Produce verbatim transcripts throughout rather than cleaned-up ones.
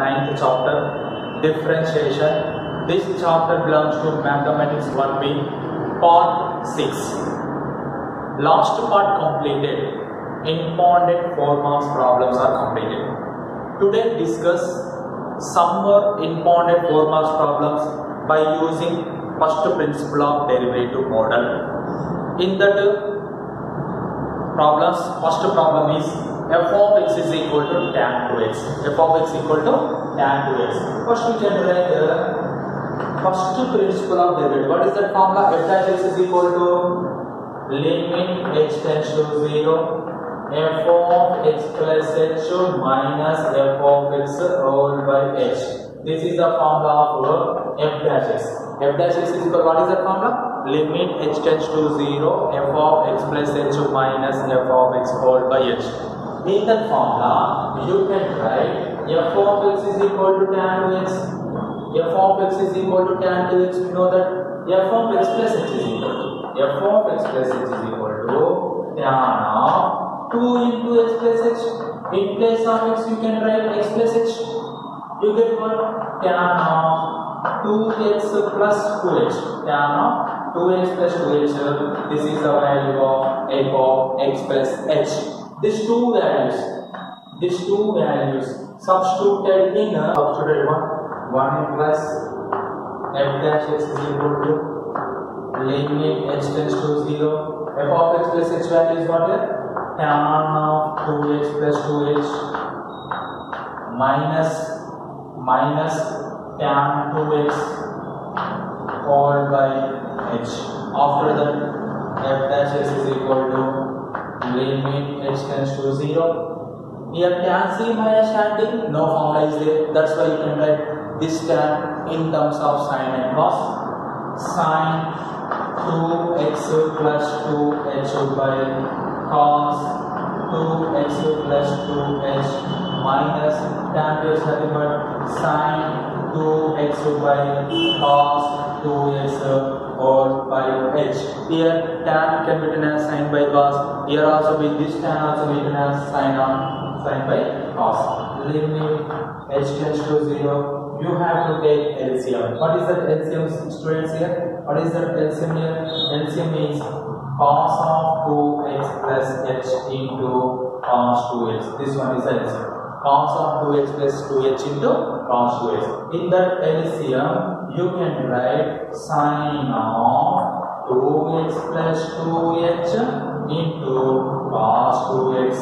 ninth chapter, differentiation. This chapter belongs to Mathematics one B, part six. Last part completed. Important four marks problems are completed. Today discuss some more important four marks problems by using first principle of derivative model. In that problems, first problem is f of x is equal to tan two x. F of x equal to tan two x. First we can write the first principle of derivative. What is that formula? F dash x is equal to limit x tends to zero. F of x plus h minus f of x whole by h. This is the formula of f dash x. F dash x is equal. What is that formula? Limit h tends to zero. F of x plus h minus f of x whole by h. In that formula, you can write f of x is equal to tan two x. F of x is equal to tan two x. We know that f of x plus h is equal to f of x plus h is equal to tan of two into x plus h. In place of x, you can write x plus h. You get what? Tan of two x plus two h. Tan of two x plus two h. This is the value of f of x plus h. These two values, these two values substituted in a substituted one. one plus f dash x is equal to limit h tends to zero. F of x plus h value is what here? Tan of two x plus two h minus minus tan two x whole by h. After that, f dash x is equal to limit h tends to zero. Here tan c minus tan d, no formula is there. That's why you can write this tan in terms of sine and cos. Sine two x plus two h by cos two x plus two h minus tan two is nothing but sine two x by cos two x whole by h. Here tan can be written as sine by cos. Here also with this tan also be written as sine on sine by cos. Limit h tends to zero. You have to take L C M. What is that L C M, students here? What is that L C M here? L C M is cos of two x plus h into cos two x. This one is L C M. Cos of two x plus two h into cos two x. In that L C M, you can write sine of two x plus two h into cos two x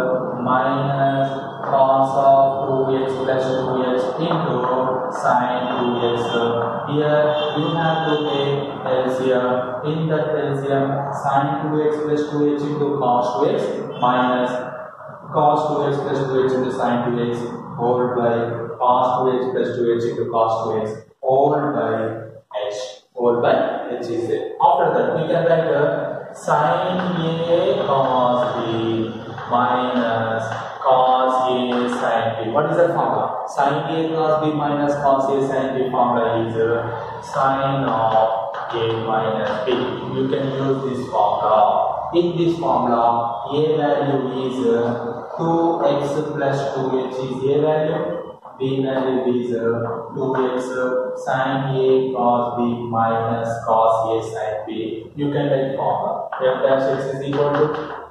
minus cos of two x plus two h into sine two x. Here you have to take L C M. In that L C M, sine two x plus two h into cos two x minus cos two x plus two h into sine two x whole by cos two x plus two h into cos two x whole by h. Whole by h is there. After that, we can write the sine a cos b minus cos a sin b. What is the formula? Sin a cos b minus cos a sin b formula is sin of a minus b. You can use this formula. In this formula, a value is two x plus two h is a value. B value is two x sin a cos b minus cos a sin b. You can write formula. F dash x is equal to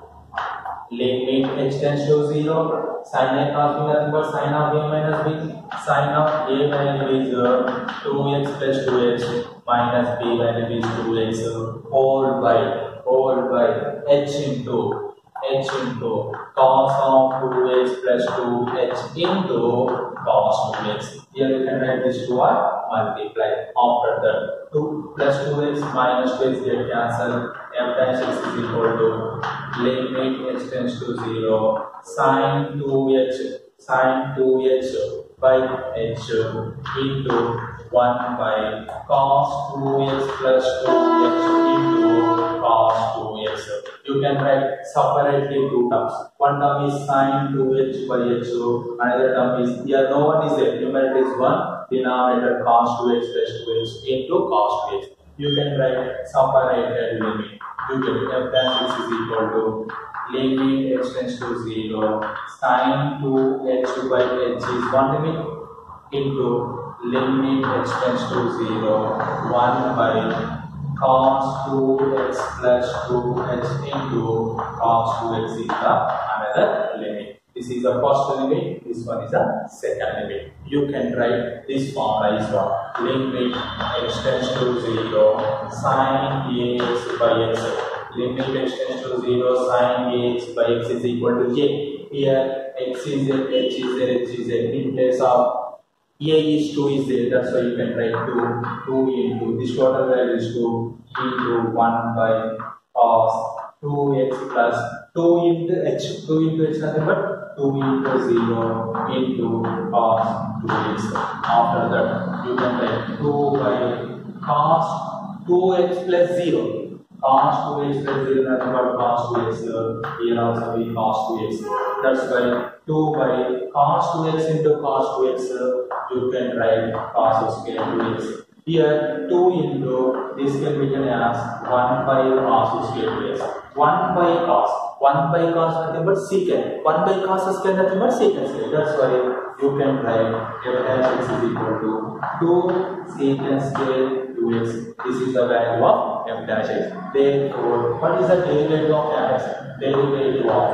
limit h tends to zero. Sin a cos b nothing but sin of a minus b. Sin of a value is two x plus two h minus b value is two x whole by whole by h into h into cos of two x plus two h into cos two x. Here you can write this two are multiply. After that, two plus two x minus two x get cancelled. F dash x is equal to limit h tends to zero. Sin two h sin two h by h into one by cos two x plus two h into cos two x. You can write separately two terms. One term is sin two h by h. Another term is, here no one is there. Numerator is one. Denominator cos two x plus two h into cos two x. You can write separated limit. You get f dash x is equal to limit h tends to zero. Sin two h by h is one limit. into limit h tends to zero one by cos two x plus two h into cos two x is the another limit. This is the first limit, this one is the second limit. You can write this formula is what? Limit x tends to zero sin ax by x. Limit x tends to zero sin ax by x is equal to a. Here x is there, h is there, h is there. In place of a is two is there, that's why you can write two. two into this total value is two into one by cos two x plus two into h. two into h nothing but two into zero into cos two x. After that you can write two by cos two x plus zero. Cos two x plus zero nothing but cos two x. Here also be cos two x. That's why two by cos two x into cos two x you can write cos square two x. Here two into this can be written as one by cos square two x. one by cos. one by cos nothing but secant. one by cos square nothing but secant square. That's why you can write f dash x is equal to two secant square two x. This is the value of f dash x. Therefore, what is the derivative of f x? Derivative of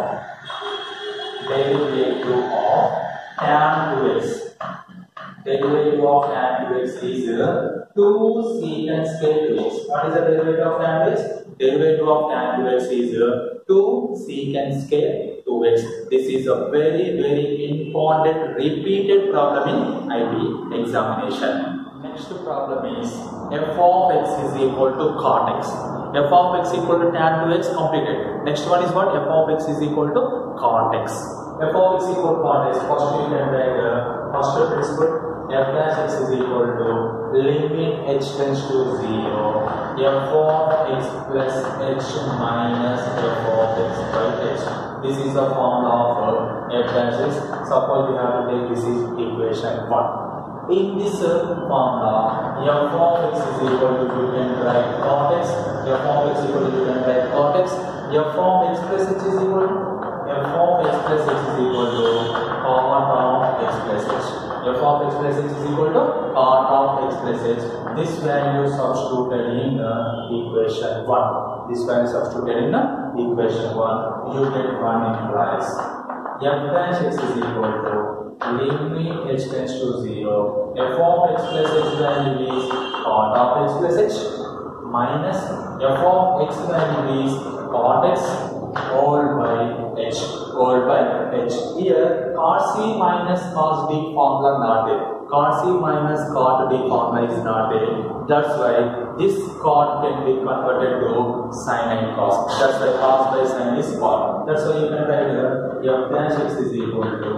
derivative of tan two x. Derivative of tan two x is two secant square two x. What is the derivative of tan two x? Derivative of tan two x is two secant square two x. This is a very very important repeated problem in I B examination. Next problem is f of x is equal to cot x. F of x equal to tan two x completed. Next one is what? F of x is equal to cot x. F of x equal to cot x. First you can write uh, first principle. F dash x is equal to limit h tends to zero f of x plus h minus f of x by h. This is the formula of uh, f dash x. Suppose we have to take this is equation one. In this uh, formula, f of x is equal to you can write cot x. F of x equal to you can write cot x. F of x plus h is equal to f of x plus h is equal to cot of x plus h. F of x plus h is equal to cot of x plus h. This value substituted in the equation one. This value substituted in the equation one. You get one implies f dash x is equal to limit h tends to zero. F of x plus h value is cot of x plus h minus f of x value is cot x all by h. All by h. Here cos c minus cos d formula not there. Cos c minus cot d formula is not there. That's why this cot can be converted to sin and cos. That's why cos by sin is cot. That's why you can write here f dash x is equal to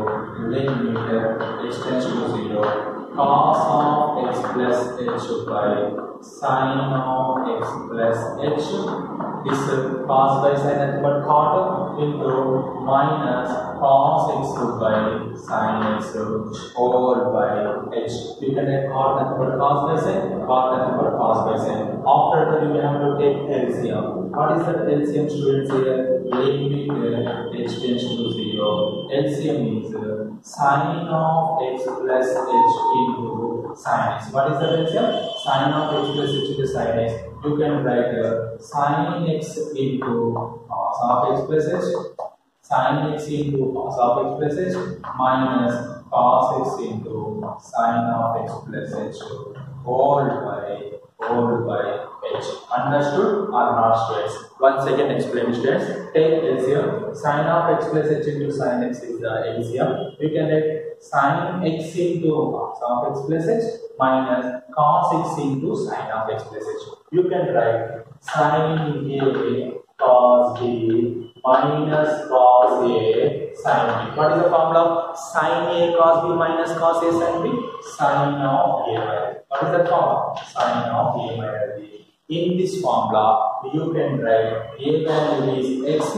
limit h tends to zero cos of x plus h by sin of x plus h. This uh, cos by sin nothing but cot into minus cos x by sin x all by h. You can take cot nothing but cos by sin, cot nothing but cos by sin. After that you have to take L C M. What is the L C M students here? Limit h tends to zero. L C M is uh, sin of x plus h into sin x. What is the L C M? Sin of x plus h into sin x. You can write uh, sin x into cos of x plus h, sin x into cos of x plus h minus cos x into sin of x plus h all by all by h. Understood or not, students? Once again explain, students. Take L C M. Sin of x plus h into sin x is the L C M. You can write sin x into cos of x plus h minus cos x into sin of x plus h. You can write sin a cos b minus cos a sin b. What is the formula of sin a cos b minus cos a sin b? Sin of a minus. What is the formula? Sin of a minus b. In this formula, you can write a value is x,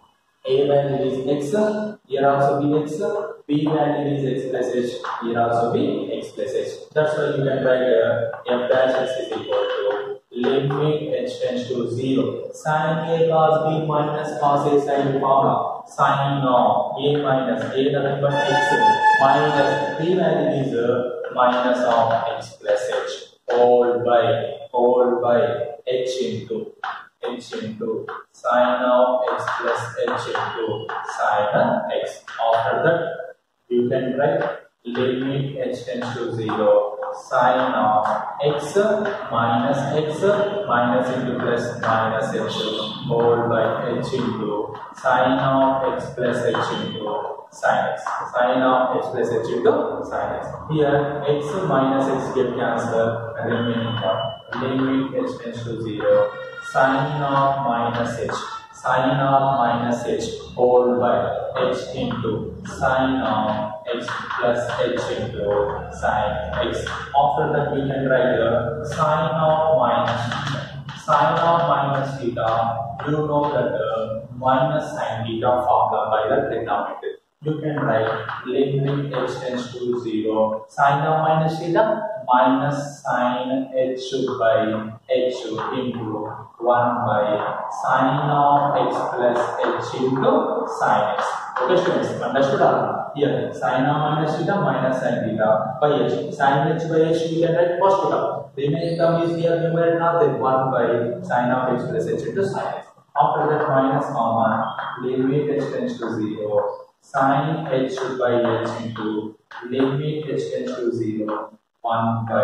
a value is x, here also be x, b value is x plus h, here also be x plus h. That's why you can write uh, f dash x is equal to limit h tends to zero sin a cos b minus cos a sin b formula. sine of a minus a nothing but x minus p value is uh, minus of x plus h whole by whole by h into h into sine of x plus h into sine x. After that, you can write limit h tends to zero sine of x minus x minus into plus minus h whole by h into sine of x plus h into sine x. Sine of x plus h into sine x. Here x minus x get cancelled and remaining one. Limit h tends to zero sine of minus h sine of minus h whole by h into sine of x plus h into sine x. After that, we can write the sine of minus sine of minus theta. You know that the minus sine theta formula by the trigonometry. You can write limit h tends to zero sine of minus theta minus sine h by h into one by sine of x plus h into sine x. Okay students, understood? Here sine of minus theta minus sine theta by h. Sine h by h we can write first term. Remaining term is here numerator, then one by sine of x plus h into sine x. After that, minus comma limit h tends to zero sine h by h into limit h tends to zero one by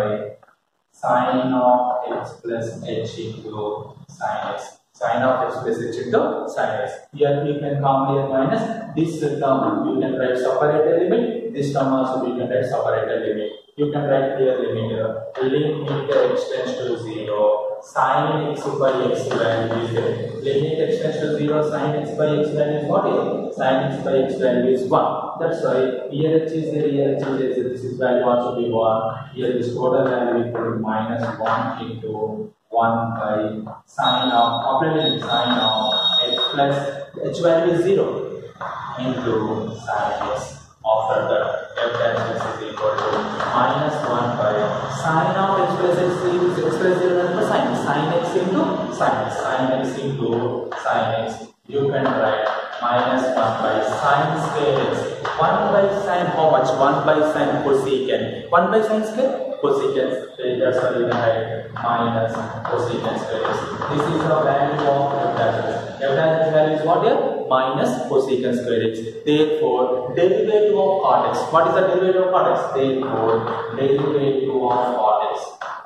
sine of x plus h into sine x. Sine of x plus h into sine x. Here we can come here minus this term. You can write separated limit. This term also we can write separated limit. You can write here limit. Limit x tends to zero sine x by x value is there. Limit x tends to zero sine x by x value is what is? Sine x by x value is one. That's why here h is there, here h is there. This is value also be one. Here this total value equal to minus one into one by sine of operating sine of x plus h value is zero into sine x. After that, f dash x is equal to minus one by sine of x plus x is x plus zero into sine sine x into sine x sine x into sine x. You can write minus one by sine square x. one by sine how much? one by sine cosecant. one by sine square cosecant. That's why you can write minus cosecant square x. This is the value of f dash x. F dash x value is what here? Minus cosecant square x. Therefore, derivative of cot x. What is the derivative of cot x? Therefore, derivative of cot x.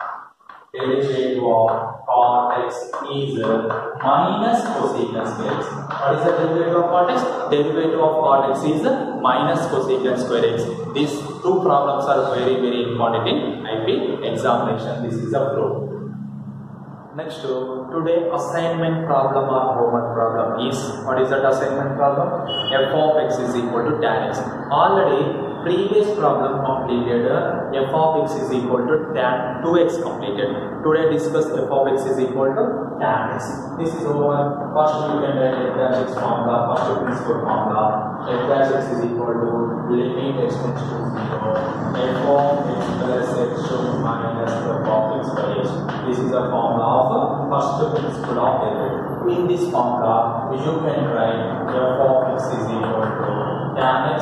Derivative of cot x is minus cosecant square x. What is the derivative of cot x? Derivative of cot x is minus cosecant square x. These two problems are very very important in I P examination. This is a proof. Next, today assignment problem or homework problem is, what is that assignment problem? F of x is equal to tan x. Already previous problem completed, f of x is equal to tan two x completed. Today discuss f of x is equal to tan x. This is over. First you can write f dash x formula, first principal formula. F dash x is equal to limit x tends to zero f of x plus x minus f of x by h. This is a formula of first principle of derivative. In this formula, you can write f of x is equal to tan x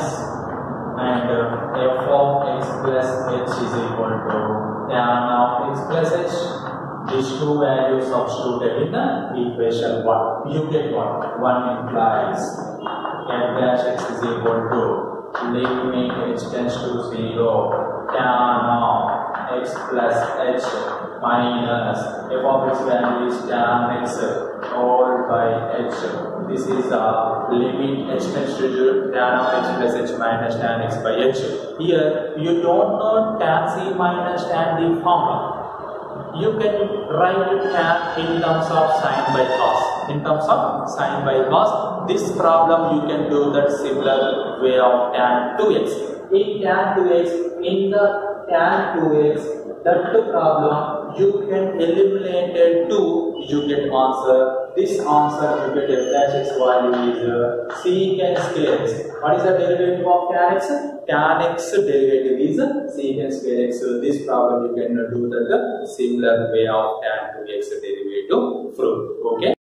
and f of x plus h is equal to tan of x plus h. These two values substituted in the equation one. You get what? one implies f dash x is equal to limit h tends to zero tan of x plus h minus f of x value is tan x all by h. This is a limit h tends to tan of x plus h minus tan x by h. Here you don't know tan c minus tan d formula. You can write tan in terms of sine by cos. In terms of sine by cos, this problem you can do that similar way of tan two x. In tan two x, in the tan two x, that problem you can eliminate two, you get answer. This answer you get f dash x value is uh, secant square x. What is the derivative of tan x? Tan x derivative is uh, secant square x. So this problem you can do that uh, similar way of tan two x derivative proof. Okay.